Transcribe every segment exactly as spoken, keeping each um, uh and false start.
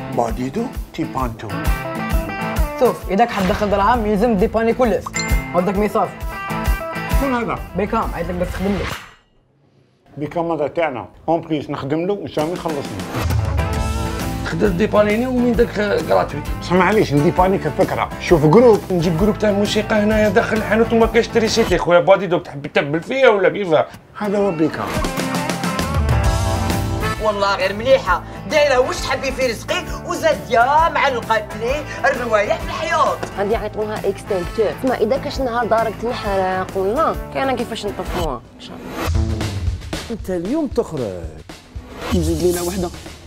باديدو تيبانتو. شوف اذا حد دخل درهم يلزم ديباني كلش. عندك ميصاف. شكون هذا؟ بيكام عيط لك بس تخدم له. بيكام هذا تاعنا، اون بليس نخدم له وان شاء الله يخلصني. تقدر ديبانيني ومن داك غراتويت. اسمع معليش نديباني كفكره، شوف جروب نجيب جروب تاع الموسيقى هنايا داخل الحانوت وما كاينش تريسيتي خويا باديدو تحب تتبل فيا ولا كيفاه؟ هذا هو بيكام. والله غير مليحه دايره واش تحبي في رزقي وزاديه مع القتلي الروايح في الحياط. غادي يعيطوها اكستينكتور. اسمع اذا كاش نهار دارك تنحرق ولا كاينه كيفاش نطفوها ان شاء الله. انت اليوم تخرج نزيد لينا وحده.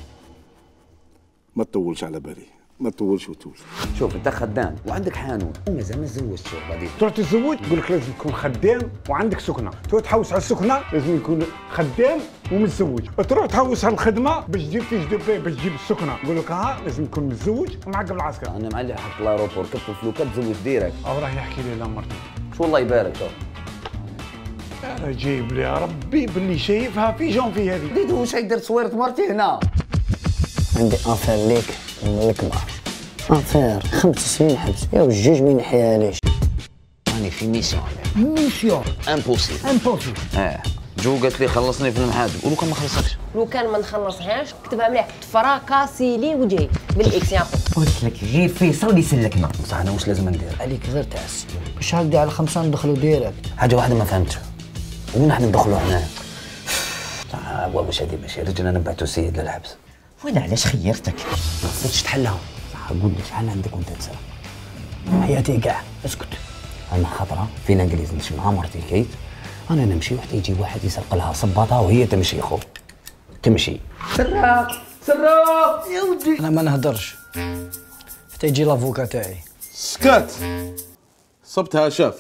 ما تطولش على بالي، ما تطولش وتول. شوف انت خدام وعندك حانوت ومازال ما تزوجتش غادي تروح تتزوج يقول لك لازم تكون خدام وعندك سكنه، تروح تحوس على السكنه لازم يكون خدام ومتزوج، تروح تحوس على الخدمه باش تجيب فيش دو بي باش تجيب السكنه، يقول لك ها لازم تكون متزوج ومعقب العسكر. انا مع اللي حط لاروبور كتب فلوكات تزوج ديريكت. او راه يحكي لي لا مرتي. شو الله يبارك شوف. انا جايب لي يا ربي باللي شايفها في جونفي هذه. ديدو واش يدير تصويره مرتي هنا؟ عندي افير ليك من الكبار. افير خمس سنين حبس يا وجوج ما ينحيهاليش. راني في ميسيون. ميسيون امبوسيبل. امبوسيبل. اه جو قالت لي خلصني في المحاسب ولو كان ما خلصكش. لو كان ما نخلصهاش كتبها مليح تفراكاسي لي وجهي بالاكس يا خو. قلت لك غير فيصل اللي يسلكنا. بصح انا واش لازم ندير؟ عليك غير تعس. باش هكذا على خمسه ندخلوا ديريكت. حاجه واحده ما فهمتش. وين راح ندخلوا هنا؟ صح واش هذه ماشي رجل انا بعثوا السيد للحبس. وين علاش خيرتك؟ ما قدرتش تحلها. صح قول لي شحال عندك وانت تسرى؟ حياتي كاع اسكت. انا خطره فينا انجليز نمشي مع مرتي كيت انا نمشي وحتى يجي واحد يسرق لها صباطه وهي تمشي خو تمشي. سراق سراق يا ودي انا ما نهضرش حتى يجي لافوكا تاعي. سكات صبتها شاف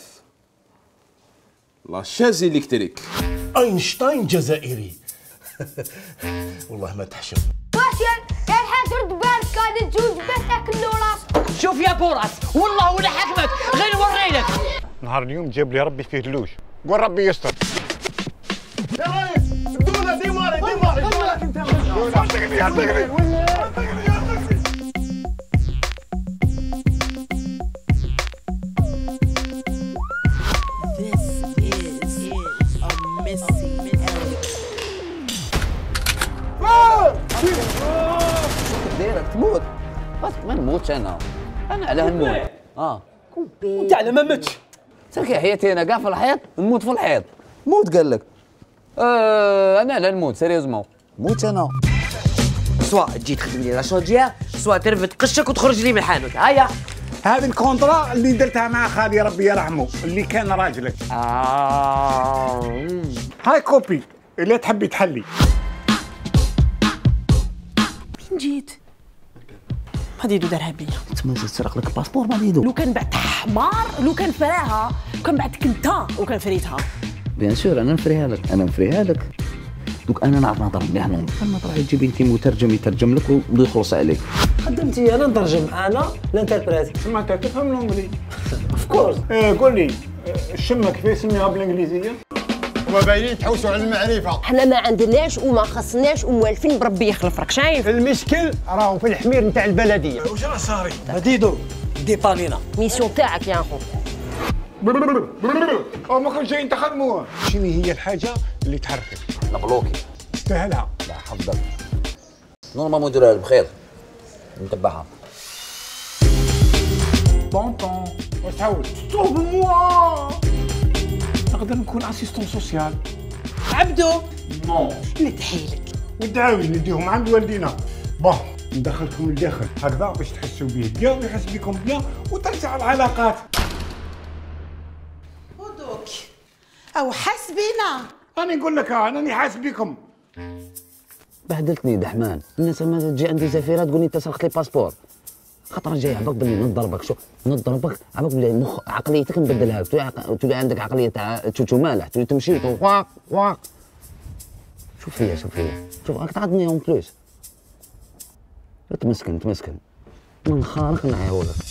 لاشازي الكتريك. اينشتاين جزائري. والله ما تحشم. فاشل كان حاترد بالك قاعد تجوز بس تاكل له راسك. شوف يا بوراس والله ولا حكمك غير نوريلك. نهار اليوم جاب لي ربي فيه دلوش، قول ربي يستر. يا ريس دوله ديماري ديماري اعطيني اعطيني ديرك تموت بس ما نموتش انا انا علاه نموت. اه انت على ما متش. تركي حياتي انا كاع في الحيط نموت في الحيط. موت قال لك. آه انا علاه نموت سيريوزمون موت انا. سواء تجي تخدم لي لاشونجيا سواء ترفد قشك وتخرج لي من الحانوت. هيا هذه الكونترا اللي درتها مع خالي ربي يرحمه اللي كان راجلك. آه. هاي كوبي اللي تحبي تحلي. فين جيت؟ باديدو دارها بيا. تما تسرق لك باسبور باديدو. لو كان بعت حمار لو كان فراها لو كان بعتك انت وكان فريتها. بيان سور انا نفريها لك انا نفريها لك. دوك انا نعرف نهضر مليح نوض. اما تروح تجيب انت مترجم يترجم لك ويخلص عليك. خدمتي انا نترجم انا الانتربريت. سمعت تفهم الانجليزي؟ اوف كورس. ايه قول لي الشمه كيفاش سميها بالانجليزيه؟ هما باينين تحوسوا على المعرفه. حنا ما عندناش وما خصناش وموالفين بربي يخلف راك شايف. المشكل راهو في الحمير نتاع البلديه. واش راه صاري؟ باديدو ديبانينا. ميسيون تاعك يا خو. او ما كل شيء تخدموه. شنو هي الحاجه اللي تحركك؟ نبلوكي. تستاهلها. لا حفظك. نورمالمون نديرها بخير. نتبعها. طونطون واش تحاول؟ توب موا نقدر نكون اسيستون سوسيال. عبدو نو اللي تحيلك ودعاوي نديهم عند والدينا. باه ندخلكم للداخل هكذا باش تحسوا بيه بيان ويحس بكم بيان وترجع العلاقات. ودوك او حسبينا. انا نقول لك انا راني حاس بكم. بهدلتني دحمان الناس لما تجي عندي زفيره تقول لي انت سرقت لي باسبور. خاطر جاي عباك باللي نضربك شوف نضربك عباك باللي مخ عقليتك نبدلها لك تولي, تولي عندك عقليه تاع تشوتشو مالح تولي تمشي واق واق. شوف فيا شوف فيا شوف راك تعطني اون بلوس. تمسكن تمسكن من خارق نعيهولك.